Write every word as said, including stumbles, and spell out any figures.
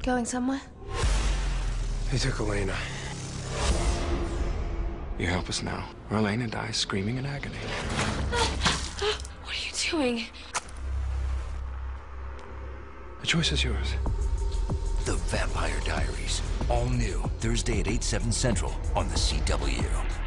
Going somewhere? He took Elena. You help us now, or Elena dies screaming in agony. What are you doing? The choice is yours. The Vampire Diaries. All new. Thursday at eight, seven Central on the C W.